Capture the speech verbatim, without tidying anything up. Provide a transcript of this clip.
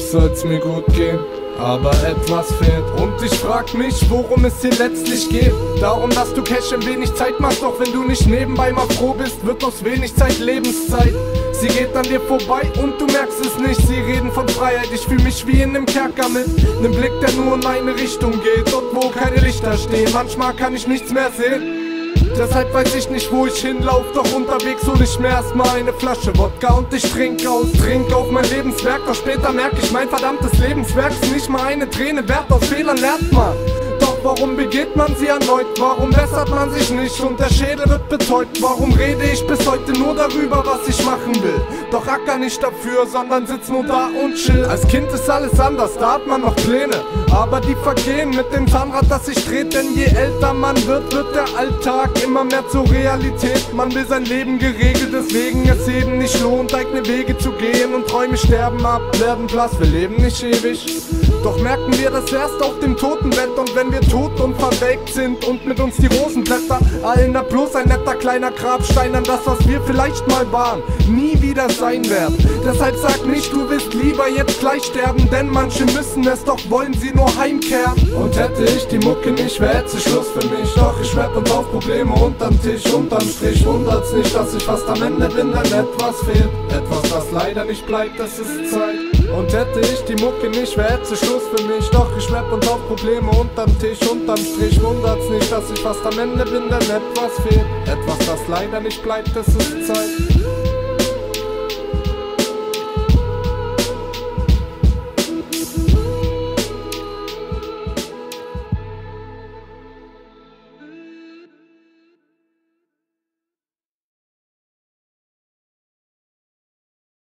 Eigentlich soll's mir gut gehen, aber etwas fehlt. Und ich frag mich, worum es hier letztlich geht. Darum, dass du Cash in wenig Zeit machst. Doch wenn du nicht nebenbei mal froh bist, wird aus wenig Zeit Lebenszeit. Sie geht an dir vorbei und du merkst es nicht. Sie reden von Freiheit, ich fühl mich wie in nem Kerker mit nem Blick, der nur in eine Richtung geht. Dort wo keine Lichter stehen, manchmal kann ich nichts mehr sehen. Deshalb weiß ich nicht, wo ich hinlauf, doch unterwegs hol ich mir erstmal eine Flasche Wodka und ich trink aus, trink auf mein Lebenswerk. Doch später merk ich, mein verdammtes Lebenswerk ist nicht mal eine Träne wert. Aus Fehlern lernt man. Doch warum begeht man sie erneut? Warum bessert man sich nicht und der Schädel wird betäubt? Warum rede ich bis heute nur darüber, was ich machen will? Doch acker nicht dafür, sondern sitz nur da und chill. Als Kind ist alles anders, da hat man noch Pläne, aber die vergehen mit dem Zahnrad, das sich dreht. Denn je älter man wird, wird der Alltag immer mehr zur Realität. Man will sein Leben geregelt, deswegen es eben nicht lohnt, eigene Wege zu gehen. Und Träume sterben ab, werden blass, wir leben nicht ewig. Doch merken wir das erst auf dem Totenbett. Und wenn wir tot und verwelkt sind und mit uns die Rosenblätter, erinnert bloß ein netter kleiner Grabstein an das, was wir vielleicht mal waren, nie wieder sein werden. Deshalb sag nicht, du willst lieber jetzt gleich sterben, denn manche müssen es, doch wollen sie nur heimkehren. Und hätte ich die Mucke nicht, wäre jetzt Schluss für mich. Doch ich schreib und auf Probleme unterm Tisch, unterm Strich. Wundert's nicht, dass ich fast am Ende bin, denn etwas fehlt. Etwas, das leider nicht bleibt, es ist Zeit. Und hätte ich die Mucke nicht, wäre jetzt Schluss für mich. Doch ich rap und auf Probleme unterm Tisch, unterm Strich. Wundert's nicht, dass ich fast am Ende bin, denn etwas fehlt. Etwas, das leider nicht bleibt, es ist Zeit.